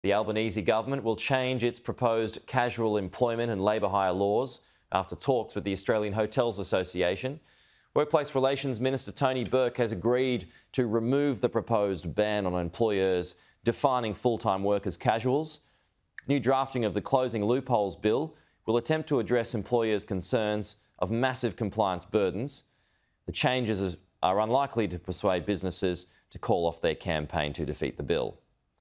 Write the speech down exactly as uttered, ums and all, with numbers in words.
The Albanese government will change its proposed casual employment and labour hire laws after talks with the Australian Hotels Association. Workplace Relations Minister Tony Burke has agreed to remove the proposed ban on employers defining full-time work as casuals. New drafting of the Closing Loopholes Bill will attempt to address employers' concerns of massive compliance burdens. The changes are unlikely to persuade businesses to call off their campaign to defeat the bill.